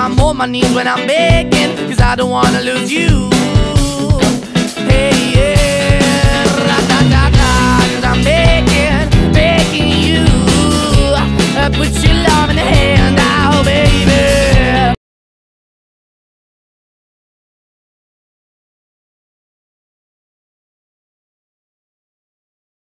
I'm on my knees when I'm begging, 'cause I don't wanna lose you. Hey, yeah, ra-da-da-da, 'cause I'm begging, begging you. Put